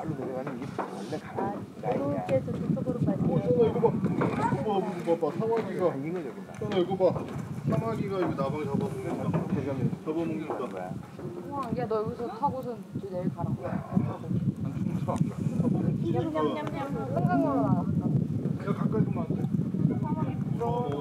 발로 내려가는 이게 원래 가는 라인이야. 이렇게 저쪽으로 가지고. 이거 봐. 이거 봐. 사마귀가. 이거 저긴다. 전화 이거 봐. 사마귀가 이거 나방 잡아먹는다. 잡아먹는다. 거야. 우와, 야, 너 여기서 타고선 내일 가라. 냠냠냠냠. 한강으로 나가. 야 가까이 보면 안 돼.